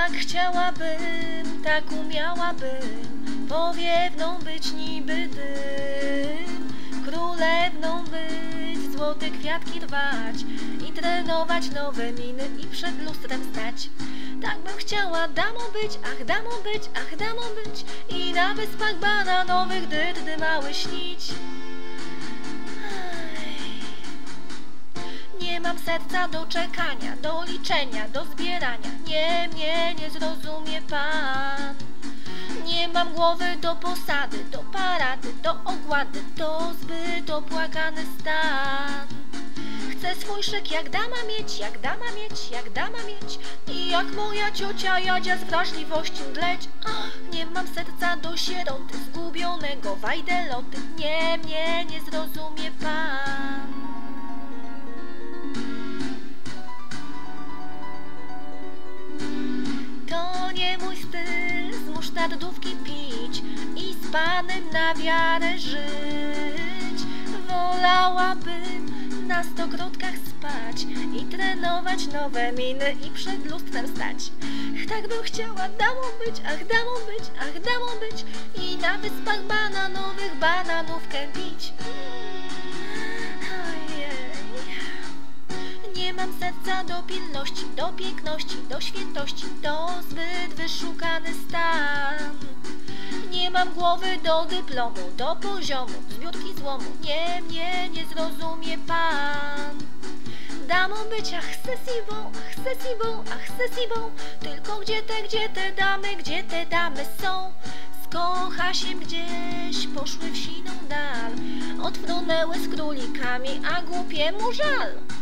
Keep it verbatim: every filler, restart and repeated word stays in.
Tak chciałabym, tak umiałabym powiewną być niby dym, królewną być, złote kwiatki rwać i trenować nowe miny i przed lustrem stać. Tak bym chciała damą być, ach damą być, ach damą być i na wyspach bananowych dyrdy małe śnić. Nie mam serca do czekania, do liczenia, do zbierania. Nie, mnie nie zrozumie pan. Nie mam głowy do posady, do parady, do ogłady. To zbyt opłakany stan. Chcę swój szyk jak dama mieć, jak dama mieć, jak dama mieć i jak moja ciocia Jadzia z wrażliwości mdleć. Ach, nie mam serca do sieroty, zgubionego wajdeloty. Nie, mnie nie zrozumie pan. To nie mój styl z musztardówki pić i z panem na wiarę żyć. Wolałabym na stokrotkach spać i trenować nowe miny i przed lustrem stać. Tak bym chciała damą być, ach damą być, ach damą być i na wyspach bananowych bananówkę pić. Nie mam serca do pilności, do piękności, do świętości, to zbyt wyszukany stan. Nie mam głowy do dyplomu, do poziomu, zbiórki złomu. Nie, mnie nie zrozumie pan. Damą być, ach sesibą, ach sesibą, ach sesibą. Tylko gdzie te, gdzie te damy, gdzie te damy są? Z kochasiem gdzieś poszły w siną dal. Odfrunęły z królikami, a głupiemu żal.